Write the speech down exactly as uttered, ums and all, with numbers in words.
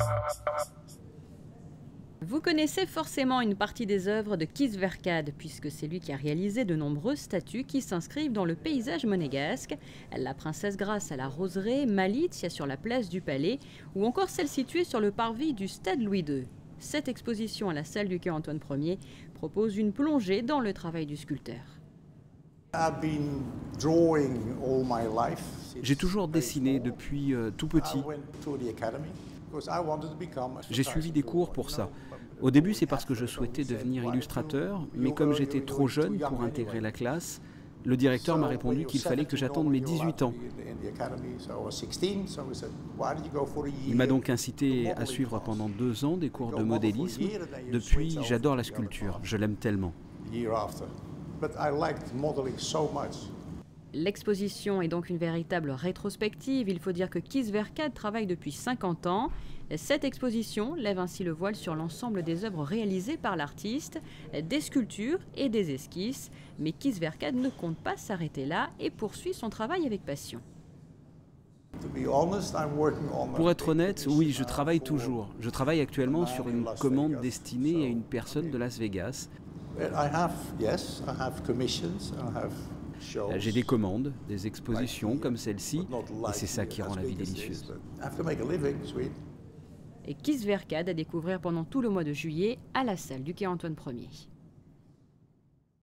Vous connaissez forcément une partie des œuvres de Kees Verkade, puisque c'est lui qui a réalisé de nombreuses statues qui s'inscrivent dans le paysage monégasque. La princesse grâce à la roseraie, Malicia sur la place du Palais, ou encore celle située sur le parvis du Stade Louis deux. Cette exposition à la salle du quai Antoine Ier propose une plongée dans le travail du sculpteur. J'ai toujours dessiné depuis euh, tout petit. J'ai suivi des cours pour ça. Au début, c'est parce que je souhaitais devenir illustrateur, mais comme j'étais trop jeune pour intégrer la classe, le directeur m'a répondu qu'il fallait que j'attende mes dix-huit ans. Il m'a donc incité à suivre pendant deux ans des cours de modélisme. Depuis, j'adore la sculpture, je l'aime tellement. L'exposition est donc une véritable rétrospective. Il faut dire que Kees Verkade travaille depuis cinquante ans. Cette exposition lève ainsi le voile sur l'ensemble des œuvres réalisées par l'artiste, des sculptures et des esquisses. Mais Kees Verkade ne compte pas s'arrêter là et poursuit son travail avec passion. Pour être honnête, oui, je travaille toujours. Je travaille actuellement sur une commande destinée à une personne de Las Vegas. J'ai des commandes, des expositions comme celle-ci, et c'est ça qui rend la vie délicieuse. Et Kees Verkade à découvrir pendant tout le mois de juillet à la salle du quai Antoine Ier.